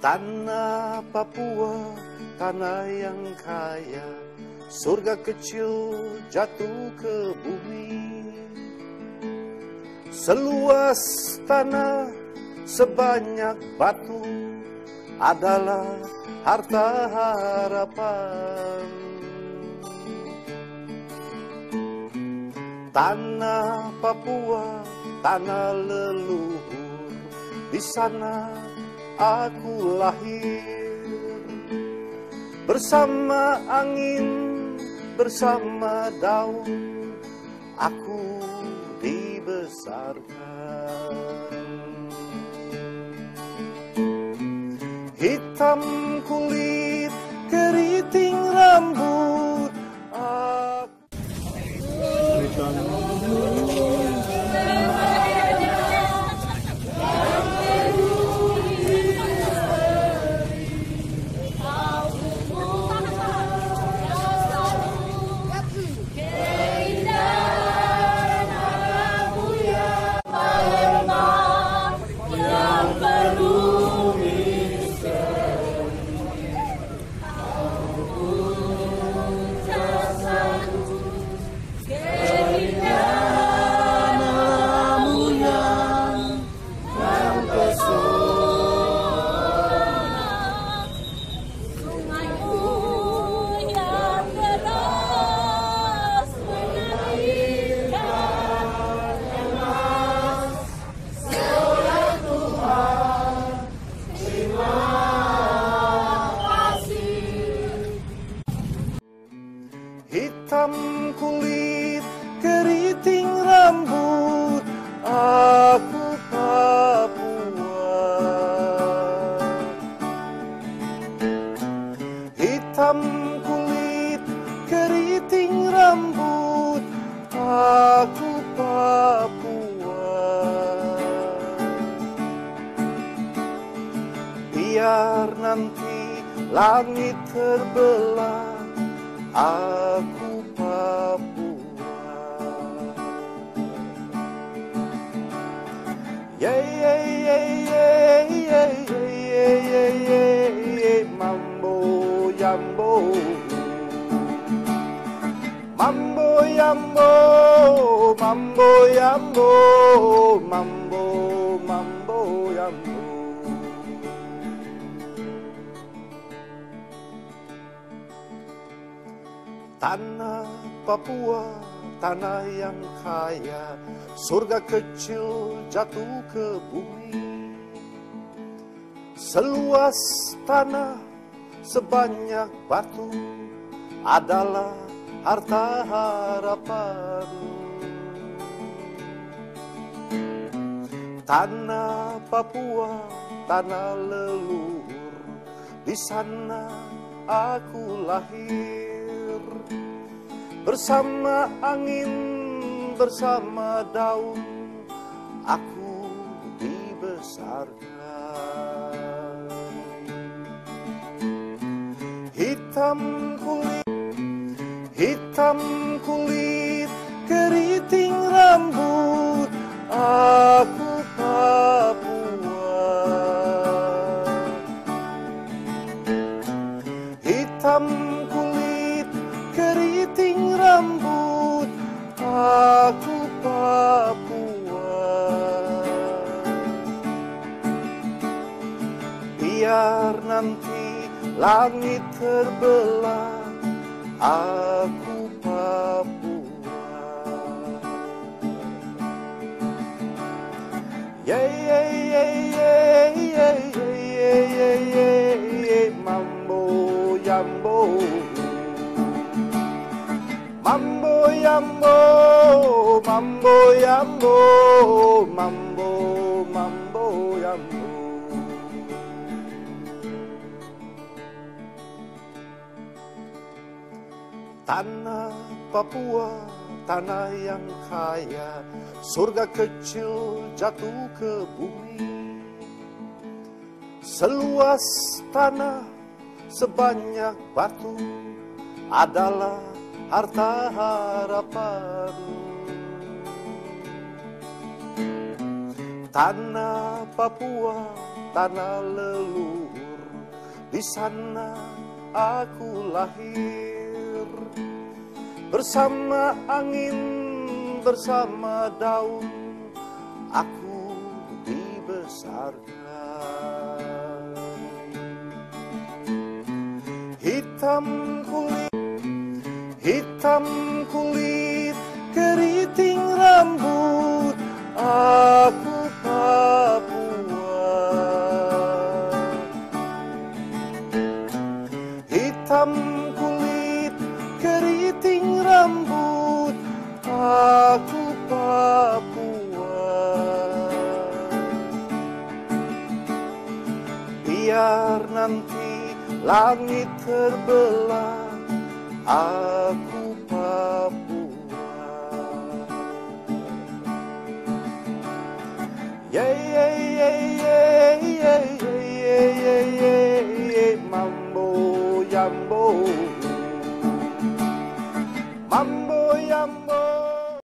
Tanah Papua, tanah yang kaya, surga kecil jatuh ke bumi. Seluas tanah sebanyak batu adalah harta harapan. Tanah Papua, tanah leluhur, di sana aku lahir. Bersama angin, bersama daun, aku dibesarkan. Hitam kulit, keriting rambut, hitam kulit, keriting rambut, aku Papua. Hitam kulit, keriting rambut, aku Papua. Biar nanti langit terbelah, aku Papua. Mambo Jambo, Mambo Jambo, Mambo Jambo, Mambo Mambo Jambo. Tanah Papua, tanah yang kaya, surga kecil jatuh ke bumi. Seluas tanah sebanyak batu adalah harta harapan. Tanah Papua, tanah leluhur, di sana aku lahir. Bersama angin, bersama daun, aku dibesarkan. Hitam kulit, keriting rambut, aku Papua. Hitam kulit, keriting rambut, aku Papua. Biar nanti langit terbelah, aku Papua. Mambo Jambo, Mambo Jambo, Mambo Jambo, Mambo Mambo Jambo. Tanah Papua, tanah yang kaya, surga kecil jatuh ke bumi. Seluas tanah sebanyak batu adalah harta harapan. Tanah Papua, tanah leluhur, di sana aku lahir. Bersama angin, bersama daun, aku dibesarkan. Hitam kulit, keriting rambut, aku Papua. Hitam kulit, keriting rambut, aku Papua. Biar nanti langit terbelah, aku Papua. Yeah, yeah, yeah, yeah, yeah, yeah, yeah, yeah, yeah, mambo, jambo.